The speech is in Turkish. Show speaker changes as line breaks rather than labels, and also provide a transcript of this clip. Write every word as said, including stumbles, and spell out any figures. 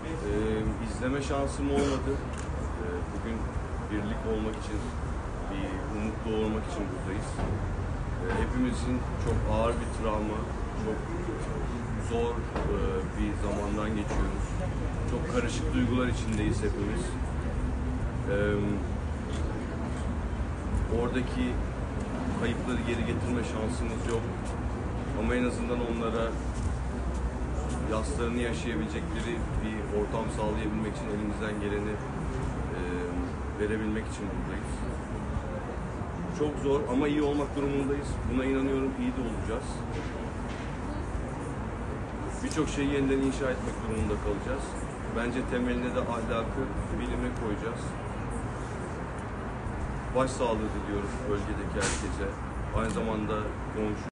Ee, izleme şansım olmadı. Ee, bugün birlik olmak için, bir umut doğurmak için buradayız. Ee, hepimizin çok ağır bir travma, çok zor e, bir zamandan geçiyoruz. Çok karışık duygular içindeyiz hepimiz. Ee, oradaki kayıpları geri getirme şansımız yok. Ama en azından onlara yaslarını yaşayabilecekleri bir ortam sağlayabilmek için elimizden geleni e, verebilmek için buradayız. Çok zor ama iyi olmak durumundayız. Buna inanıyorum, iyi de olacağız. Birçok şeyi yeniden inşa etmek durumunda kalacağız. Bence temeline de ahlakı, bilimi koyacağız. Başsağlığı diliyoruz bölgedeki herkese. Aynı zamanda komşu